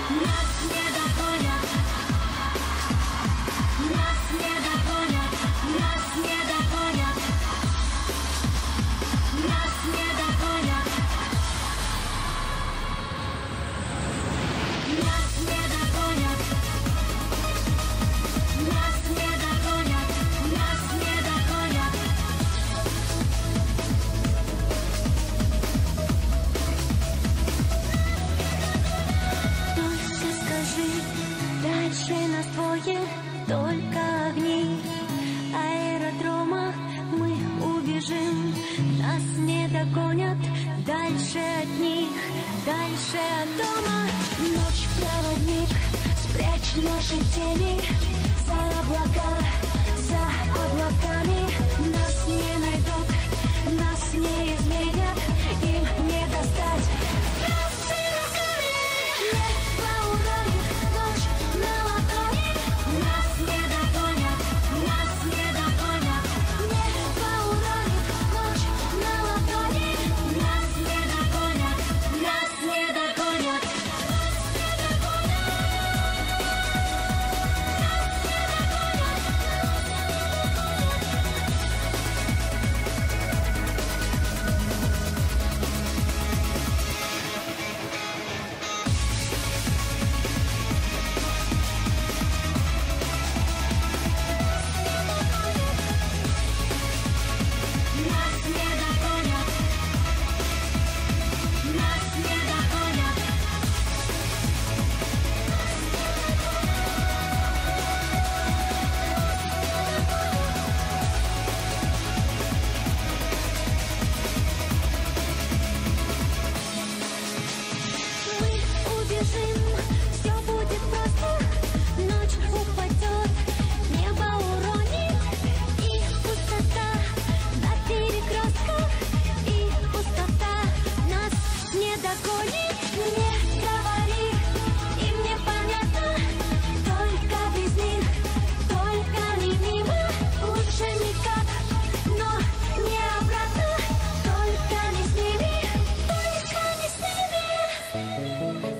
Нас не догонят. Нас не догонят. Нас не догонят. Нас не догонят. Нас не догонят. Нас не догонят. Нас не догонят. Только скажи, дальше нас двое, только огни аэродрома. Мы убежим, нас не догонят. Дальше от них, дальше от дома. Ночь, проводник, спрячь наши тени за облака, за облаками. Нас не найдут, нас не изменят, им не достать. Нас не догонят. Небо уронит, ночь на ладони. Нас не догонят, нас не догонят. Небо уронит, ночь на ладони. Нас не догонят, нас не догонят. Нас не догонят. Нас не догонят. Мы убежим, все будет просто. Ночь упадет, небо уронит. И пустота на перекрестках. И пустота нас не догонит. Не говори, им непонятно. Только без них, только не мимо. Лучше никак, но не обратно. Только не с ними, только не с ними.